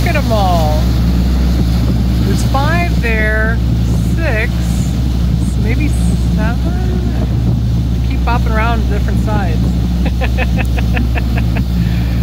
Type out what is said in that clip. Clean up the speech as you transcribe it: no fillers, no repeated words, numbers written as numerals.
at them all. There's 5 there, 6, maybe 7. They keep bopping around to different sides.